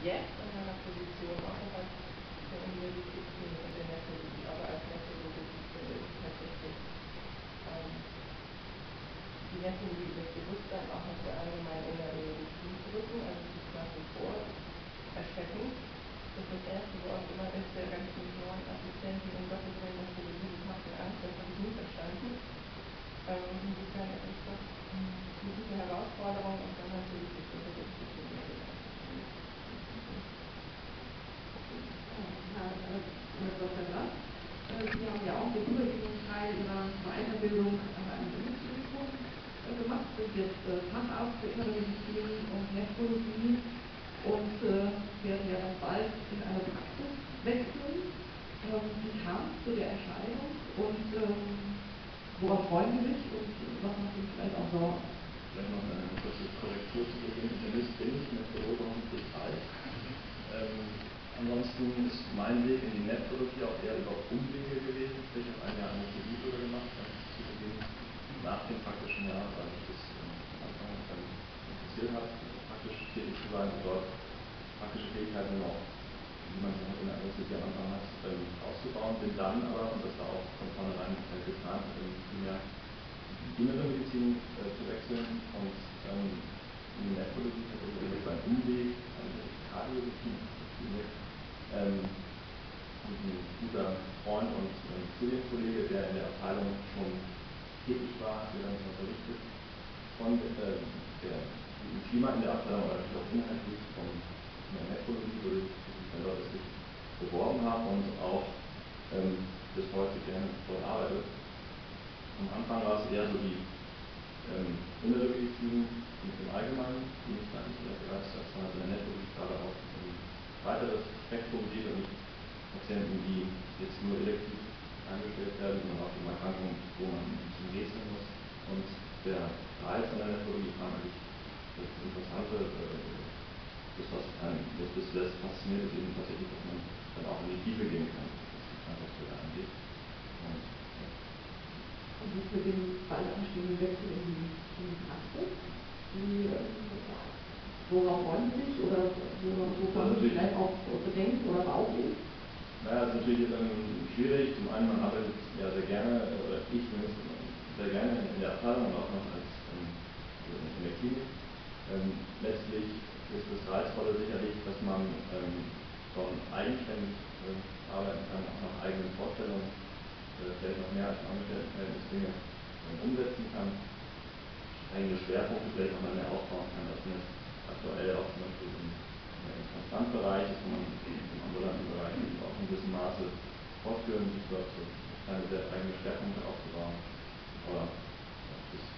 jetzt in meiner Position außerhalb der Universitäten und der Netzologie, aber als Netzologe tatsächlich die Netzologie das Bewusstsein auch noch sehr allgemein in der Medizin zu rücken. Also es ist nach wie vor erschreckend, dass das erste Wort immer ist der ganzen neuen Assistenten, um Gottes Willen Netzologie, das macht mir Angst, das habe ich nie verstanden. Insofern ist es doch eine gute Herausforderung und dann natürlich das Interdisziplinarische. Herr Dr. Glass, Sie haben ja auch den überwiegenden Teil Ihrer Weiterbildung an einem Bundesklinikum gemacht, sind jetzt Facharzt für Innere Medizin und Nephrologie und werden ja dann bald in eine Praxis wechseln. Wie kam es zu der Entscheidung und worauf freuen Sie sich und was macht Ihnen vielleicht auch Sorgen? Vielleicht noch eine kurze Korrektur zu Beginn. Internist bin ich, Nephrologe und Polizei. Ansonsten ist mein Weg in die Nephrologie auch eher über Umwege gewesen. Ich habe ein Jahr Anästhesie gemacht, ganz zu Beginn nach dem praktischen Jahr, weil mich das am Anfang interessiert hat, praktisch tätig zu sein und dort praktische Fähigkeiten auch, wie man sie halt in der Anästhesie am Anfang hat, auszubauen. Bin dann aber, und das war auch von vornherein geplant, primär innere Medizin zu wechseln und in die Nephrologie tatsächlich über einen Umweg, eine Kardiologie, und ein guter Freund und Studienkollege, der in der Abteilung schon tätig war, hat mir dann unterrichtet von dem Klima in der Abteilung, aber natürlich auch inhaltlich von der Nephrologie, wo ich mich dann dort beworben habe und auch bis heute gerne dort arbeite. Am Anfang war es eher so die innere Medizin im Allgemeinen, die mich da nicht begeistert hat, in der Nephrologie gerade auch ein weiteres Spektrum geht und nicht Patienten, die jetzt nur elektiv eingestellt werden, sondern auch die Erkrankungen, wo man ein bisschen rätseln muss. Und der Reiz an der Nephrologie kam eigentlich das Interessante, das fasziniert ist eben tatsächlich, dass man dann auch in die Tiefe gehen kann, was die Krankheitsbilder angeht. Und jetzt mit dem bald anstehenden Wechsel in die Praxis, worauf freuen Sie sich oder worauf Sie vielleicht auch Bedenken oder Bauchweh? Naja, es ist natürlich schwierig. Zum einen, man arbeitet ja sehr gerne, oder ich zumindest sehr gerne in der Abteilung und auch noch als in der Klinik. Letztlich ist das Reizvolle sicherlich, dass man schon eigenständig arbeiten kann, auch nach eigenen Vorstellungen, vielleicht noch mehr als im Angestelltenverhältnis Dinge umsetzen kann, eigene Schwerpunkte vielleicht noch mal mehr aufbauen kann, als man jetzt aktuell auch zum Beispiel im Transplantbereich ist, wo man im ambulanten Bereich auch in gewissem Maße fortführen, sich dort so kleine eigene Schwerpunkte aufzubauen. Aber das ist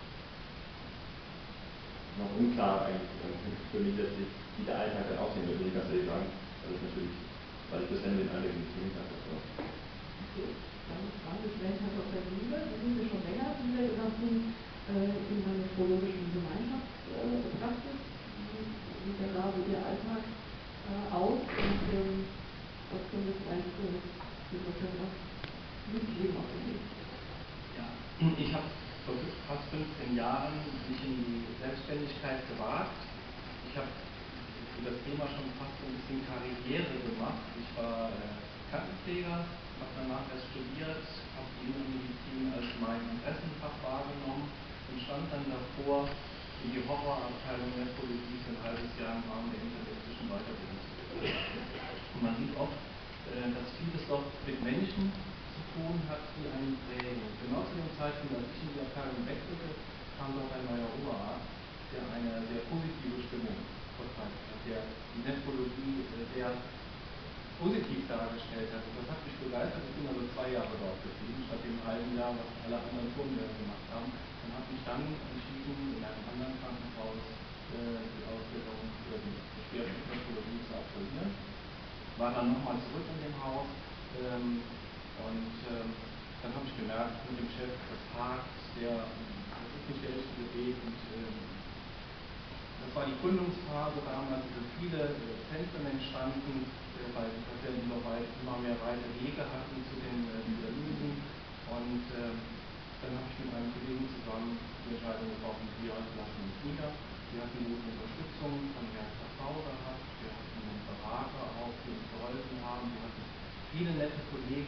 noch unklar eigentlich für mich letztlich, wie der Alltag dann aussehen wird, muss ich ganz ehrlich sagen. Weil ich bisher den Einblick in die Klinik hatte. Okay, dann frage ich vielleicht Herr Dr. Giese, Sie sind ja schon länger hier in der nephrologischen Gemeinschaftspraxis. Wie sieht denn da so Ihr Alltag aus und was können wir vielleicht für Dr. Glass mitgeben auf den Weg? Ja, ich habe vor fast 15 Jahren mich in die Selbstständigkeit gewagt. Ich habe für das Thema schon fast so ein bisschen Karriere gemacht. Ich war Krankenpfleger, habe danach erst studiert, habe die Innere Medizin als mein Interessenfach wahrgenommen und stand dann davor, in die Horrorabteilung Nephrologie für ein halbes Jahr im Rahmen der internistischen Weiterbildung zu gehen. Und man sieht oft, dass vieles doch mit Menschen zu tun hat, die einen prägen. Und genau zu dem Zeitpunkt, als ich in die Abteilung wechselte, kam dort ein neuer Oberarzt, der eine sehr positive Stimmung verbreitet hat, der die Nephrologie sehr positiv dargestellt hat. Und das hat mich begeistert. Ich bin also 2 Jahre dort geblieben, statt dem halben Jahr, was alle anderen Turmlehrer gemacht haben. Und habe mich dann entschieden, in einem anderen Krankenhaus die Ausbildung für die Schwerpunkt Nephrologie zu absolvieren. War dann nochmal zurück in dem Haus und dann habe ich gemerkt, mit dem Chef, das hakt, das ist nicht der richtige Weg. Und das war die Gründungsphase damals, es sind viele Zentren entstanden, weil Patienten immer mehr weite Wege hatten zu den Dialysen. Und dann habe ich mit einem Kollegen zusammen die Entscheidung getroffen, wir lassen uns nieder. Wir hatten gute Unterstützung von Herrn Kassau gehabt, der hat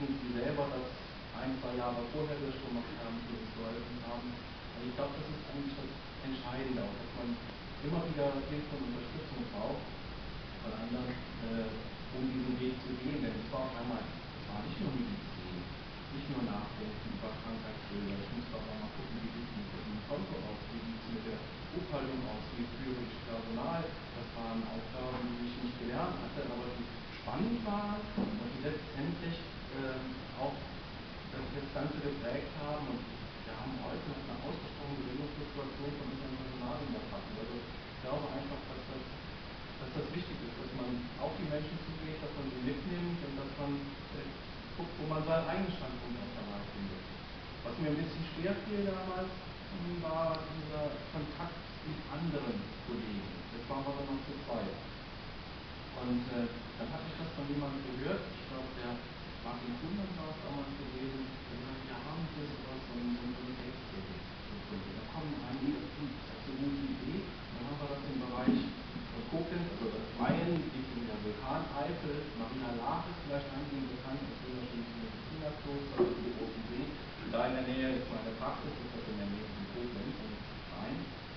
Menschen, die selber das 1-2 Jahre vorher das schon gemacht haben, die uns geholfen haben. Also ich glaube, das ist eigentlich das Entscheidende, auch dass man immer wieder Hilfe und Unterstützung braucht von anderen, um diesen Weg zu gehen. Denn es war auf einmal, es war nicht nur Medizin, nicht nur Nachdenken über Krankheitsbilder. Ich musste auch mal gucken, wie sieht es mit dem Konto aus, wie sieht es mit der Buchhaltung aus, wie führe ich Personal. Das waren Aufgaben, die ich nicht gelernt hatte, aber die spannend waren und die letztendlich auch das Ganze geprägt haben. Und wir haben heute noch eine ausgesprochen geringe Fluktuation von unserem Personal in der Praxis. Also ich glaube einfach, dass das wichtig ist, dass man auf die Menschen zugeht, dass man sie mitnimmt und dass man guckt, wo man seinen eigenen Standpunkt auch dabei findet. Was mir ein bisschen schwer fiel damals, war dieser Kontakt mit anderen Kollegen. Jetzt waren wir noch zu zweit. Und dann hatte ich das von jemandem gehört, ich glaube der Martin Kuhlmann war es damals gewesen, der gesagt, wir haben hier sowas, so eine Textserie gefunden. Da kommen einige, das ist eine gute Idee. Dann haben wir das im Bereich Koblenz, also das Mayen, liegt in der Vulkaneifel, Marina Laach ist vielleicht einigen bekannt, das wunderschönste Medizinerkloster auf dem Großen See. Da in der Nähe ist meine Praxis, ist das in der Nähe von Koblenz und Rhein.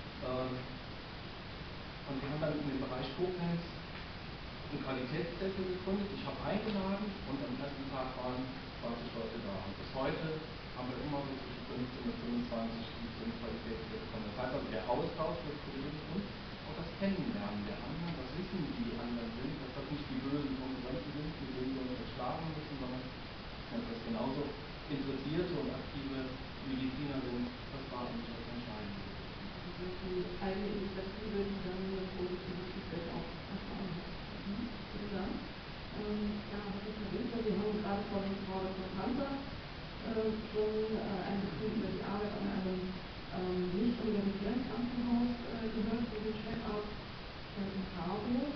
Und wir haben dann in dem Bereich Koblenz ein Qualitätszentrum gegründet. Ich habe eingeladen und am ersten Tag waren 20 Leute da. Und bis heute haben wir immer so zwischen 15 und 25, die zum Qualitätszentrum kommen. Das heißt also, der Austausch mit Kollegen und auch das Kennenlernen der anderen, das Wissen, wie die anderen sind, dass das nicht die bösen Konkurrenten sind, mit denen wir uns erschlagen müssen, sondern dass das genauso interessierte und aktive Mediziner sind. Das war eigentlich das Entscheidende. Also die eigene Initiative, die dann eine positive Feedback auch erfahren hat. Vielen Dank. Ja, Herr Winter, Sie haben gerade von Frau Dr. Panzer schon ein bisschen über die Arbeit an einem nicht universitären Krankenhaus gehört, für den Check-up in Harburg,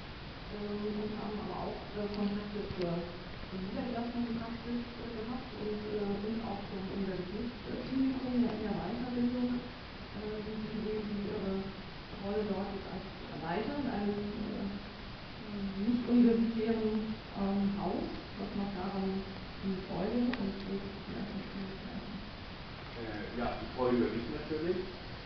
und haben aber auch Kontakte zur niedergelassenen Praxis gehabt und auch zum Universitätsklinikum in der Weiterbildung. Wie sehen Sie Ihre Rolle dort als Leiter in einem nicht universitären Haus? Was macht daran die Freude und wo gibt es vielleicht auch Schwierigkeiten? Ja, die Freude überwiegt natürlich.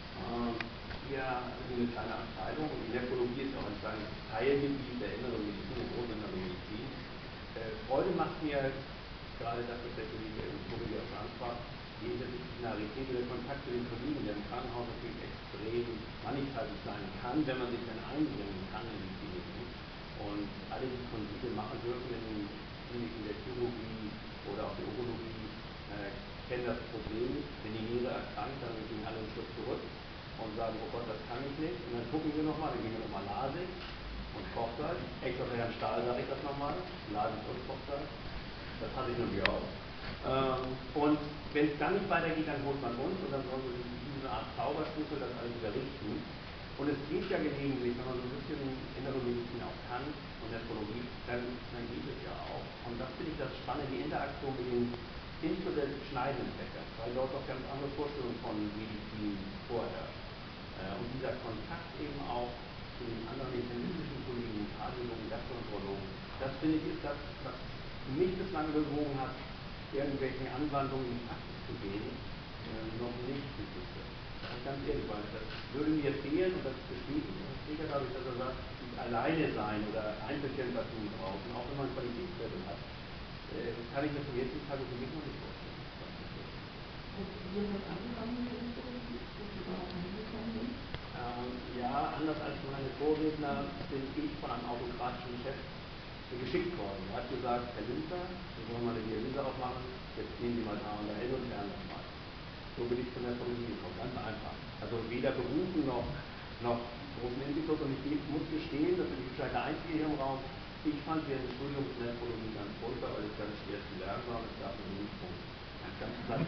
Wir sind eine kleine Abteilung und die Nephrologie ist auch ein kleines Teilgebiet der inneren Medizin, der großen inneren Medizin. Freude macht mir gerade das, was der Kollege Tobias ansprach, die Interdisziplinarität oder der Kontakt zu den Kollegen, der im Krankenhaus natürlich extrem mannigfaltig sein kann, wenn man sich dann einbringen kann in die Kliniken. Und alle, die von Siegel machen dürfen in den Kliniken der Chirurgie oder auch der Urologie, kennen das Problem, wenn die Niere erkrankt, dann gehen alle einen Schritt zurück und sagen, oh Gott, das kann ich nicht. Und dann gucken wir nochmal, dann gehen wir nochmal Lasik und Kochsalz. Extra für Herrn Stahl sage ich das nochmal, Lasik und Kochsalz. Das hatte ich natürlich auch. Und wenn es dann nicht weitergeht, dann holt man uns und dann sollen wir wie eine Art Zauberschlüssel das alles wieder richten. Und es geht ja gelegentlich, wenn man so ein bisschen innere Medizin auch kann und Nephrologie, dann geht es ja auch. Und das finde ich das Spannende, die Interaktion mit den insbesondere schneidenden Fächern, weil dort auch ganz andere Vorstellungen von Medizin vorherrscht. Und dieser Kontakt eben auch zu den anderen internistischen Kollegen, Kardiologen, Gastroenterologen, das finde ich ist das, was mich bislang bewogen hat, irgendwelche Anwandlungen in die Praxis zu gehen, noch nicht geführt wird. Das ist ganz ehrlich, weil das würde mir fehlen und das bestätigt Herr Steger dadurch, dass er sagt, nicht alleine sein oder Einzelkämpfer tun draußen, auch wenn man Qualitätszettel hat, kann ich mir zum jetzigen Tag für mich noch nicht vorstellen. Und wie hat das angefangen mit der Nephrologie, wo Sie darauf hingekommen sind? Ja, anders als meine Vorredner bin ich von einem autokratischen Chef geschickt worden. Er hat gesagt, Herr Winter, wir wollen mal eine Dialyse aufmachen, jetzt gehen Sie mal da und dahin und lernen das mal. So bin ich zur Nephrologie gekommen, ganz einfach. Also weder berufen noch großen Impetus, und ich muss gestehen, das bin ich wahrscheinlich der Einzige hier im Raum, ich fand während des Studiums Nephrologie ganz furchtbar, weil es ganz schwer zu lernen war und es gab einen Punkt. Ganz platt.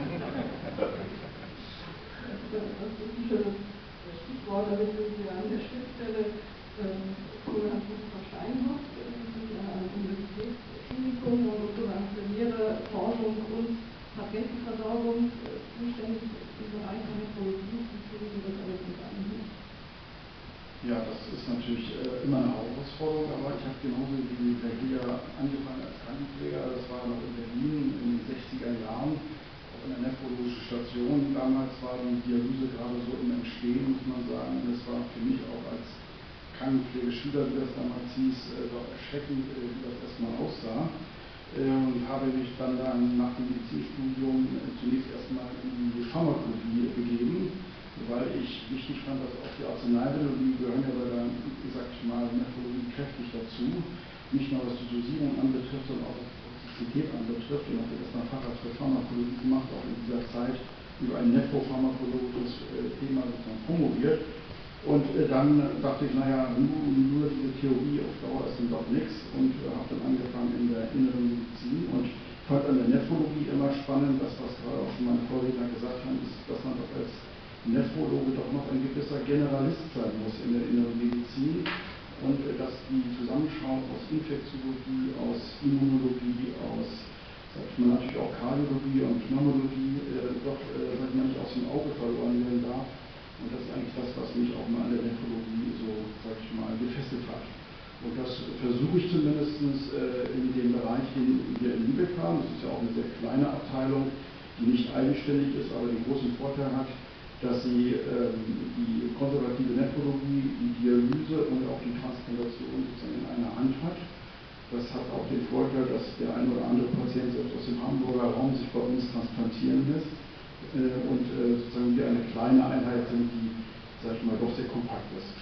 Das ist ein schönes Stichwort, damit sind wir an der Schnittstelle zu Herrn Professor Steinhoff. Sie sind an einem Universitätsklinikum und sozusagen für Lehre, Forschung und Patientenversorgung zuständig im Bereich der Nephrologie. Wie kriegen Sie das alles zusammen? Ja, das ist natürlich immer eine Herausforderung. Herausforderung, aber ich habe genauso wie der Giga angefangen als Krankenpfleger. Das war noch in Berlin in den 60er Jahren auf einer nephrologischen Station. Damals war die Dialyse gerade so im Entstehen, muss man sagen. Und es war für mich auch als Krankenpflegeschüler, wie das damals hieß, doch erschreckend, wie das erstmal aussah. Und habe mich dann nach dem Medizinstudium zunächst erstmal in die Pharmakologie begeben, weil ich wichtig fand, dass auch die Arzneimittel, die gehören ja bei der, sag ich mal, Nephrologie kräftig dazu, nicht nur was die Dosierung anbetrifft, sondern auch was die Toxizität anbetrifft. Und habe erstmal Facharzt für Pharmakologie gemacht, auch in dieser Zeit über ein nepropharmakologisches Thema sozusagen promoviert. Und dann dachte ich, naja, nur diese Theorie auf Dauer ist dann doch nichts und habe dann angefangen in der inneren Medizin und fand an der Nephrologie immer spannend, das, was gerade auch schon meine Vorredner gesagt haben, ist, dass man doch als Nephrologe doch noch ein gewisser Generalist sein muss in der inneren Medizin und dass die Zusammenschau aus Infektiologie, aus Immunologie, aus, sag ich mal, natürlich auch Kardiologie und Pneumologie doch, sag ich mal, nicht aus dem Auge verloren werden darf. Und das ist eigentlich das, was mich auch mal an der Nephrologie so, sag ich mal, gefestigt hat. Und das versuche ich zumindest in dem Bereich, den wir in Lübeck haben. Das ist ja auch eine sehr kleine Abteilung, die nicht eigenständig ist, aber den großen Vorteil hat, dass sie die konservative Nephrologie, die Dialyse und auch die Transplantation sozusagen in einer Hand hat. Das hat auch den Vorteil, dass der ein oder andere Patient selbst aus dem Hamburger Raum sich bei uns transplantieren lässt und sozusagen wir eine kleine Einheit sind, die, sag ich mal, doch sehr kompakt ist.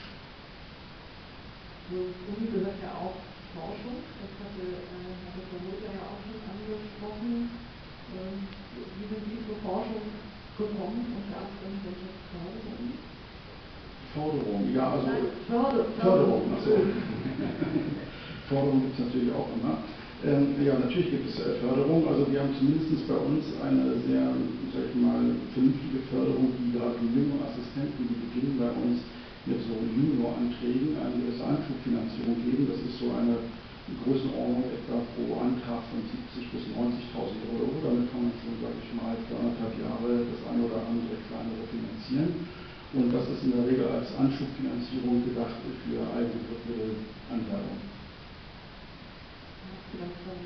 Zur Uni gehört ja auch Forschung, das hatte Herr Dr. Rother ja auch schon angesprochen. Wie sind Sie zur Forschung gekommen und gab es irgendwelche Förderungen? Forderung, ja, also Förderung. Also Forderung gibt es natürlich auch immer. Ja, natürlich gibt es Förderung. Also wir haben zumindest bei uns eine sehr, sag ich mal, vernünftige Förderung, die gerade die jüngeren Assistenten, die beginnen bei uns mit so Junioranträgen eine gewisse Anschubfinanzierung geben. Das ist so eine Größenordnung etwa pro Antrag von 70.000 bis 90.000 Euro. Damit kann man schon, sage ich mal, für 1,5 Jahre das eine oder andere kleinere finanzieren. Und das ist in der Regel als Anschubfinanzierung gedacht für eigene Drittmittelanwerbung. Vielleicht von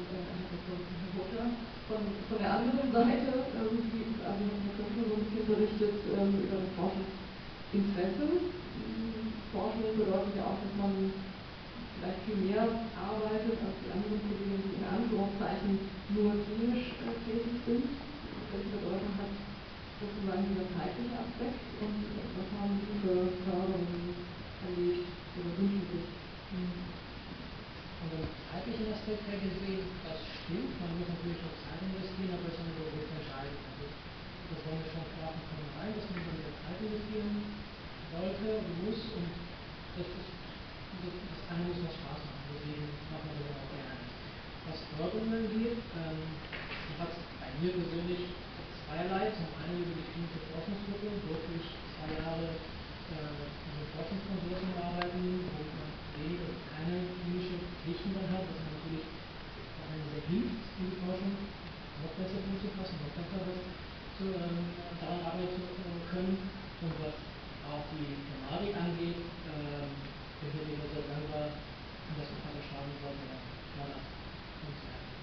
der anderen Seite, also Herr Köpfner so ein bisschen berichtet über das Forschungsinteresse. Forschung bedeutet ja auch, dass man vielleicht viel mehr arbeitet als die anderen Kollegen, die in Anführungszeichen nur klinisch tätig sind. Welche Bedeutung hat sozusagen dieser zeitliche Aspekt und was haben Sie für Förderungen erlebt oder wünschen sich? Von dem zeitlichen Aspekt her gesehen, das stimmt, man muss natürlich auch Zeit investieren, aber es ist dann wirklich entscheidend. Also, das war mir schon klar von vornherein, dass man dann Zeit investieren sollte, muss und das eine muss noch Spaß machen, deswegen machen wir das auch gerne. Was Förderungen angeht, hat es bei mir persönlich zweierlei. Zum einen über die klinische Forschungsgruppe, wirklich 2 Jahre in einem Forschungskonsortium arbeiten, wo man weniger keine klinische Pflichten dann hat, was natürlich einem sehr hilft, in die Forschung noch besser Fuß zu fassen, noch besser daran arbeiten zu können. Und was auch die Thematik angeht, bin ich immer sehr dankbar, dass wir Vater Schadenwort fördert und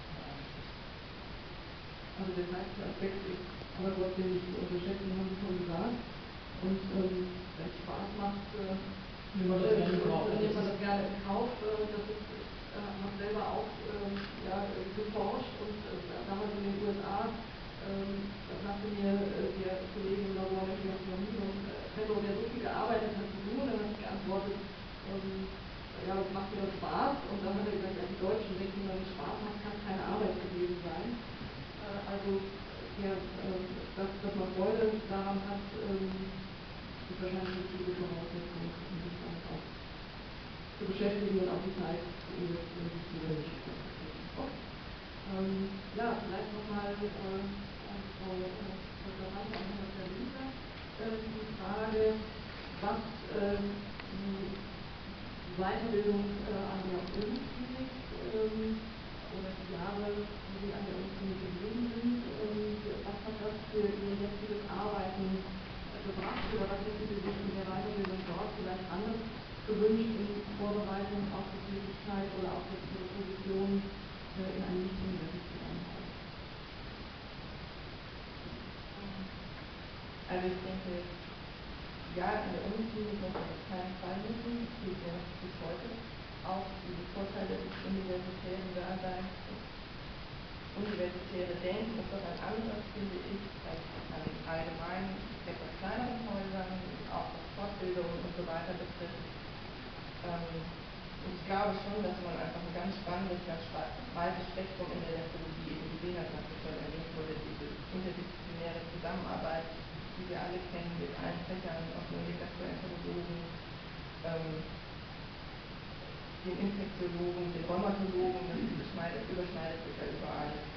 Also der zeitliche Aspekt ist aber trotzdem nicht zu unterschätzen, haben Sie schon gesagt. Und wenn es Spaß macht, nimmt man das gerne in Kauf. Das ist, habe selber auch geforscht und damals in den USA sagte mir der Kollege im Labor, der Fellow, der so viel gearbeitet hat wie du, dann habe ich geantwortet, ja, das macht mir Spaß. Und dann hat er gesagt, ja, die Deutschen denken, wenn es Spaß macht, kann es keine Arbeit gewesen sein. Also, dass man Freude daran hat, ist wahrscheinlich eine gute Voraussetzung, um sich damit auch zu beschäftigen und auch die Zeit zu investieren, die Sie wünschen. Okay. Ja, vielleicht nochmal an Frau Dr. Hunter und Herr Dr. Lüser die Frage, was die Weiterbildung an der Uniklinik oder die Jahre, die Sie an der Uniklinik gewesen sind, was hat das für Ihr jetziges Arbeiten gebracht oder was hätten Sie sich in der Weiterbildung dort vielleicht anders gewünscht in Vorbereitung auf das Uniklinik möchte ich auf keinen Fall missen, das gilt mir noch bis heute. Auch die Vorteile des universitären Daseins, das universitäre Denken ist doch ein anderes, finde ich, als an allgemein etwas kleineren Häusern, auch was Fortbildungen und so weiter betrifft. Und ich glaube schon, dass man einfach ein ganz spannendes, ganz breites Spektrum in der Nephrologie eben gesehen hat, was schon erwähnt wurde, diese interdisziplinäre Zusammenarbeit, die wir alle kennen, mit allen Fächern, auch den Gastroenterologen, den Infektiologen, den Rheumatologen, das überschneidet sich ja überall.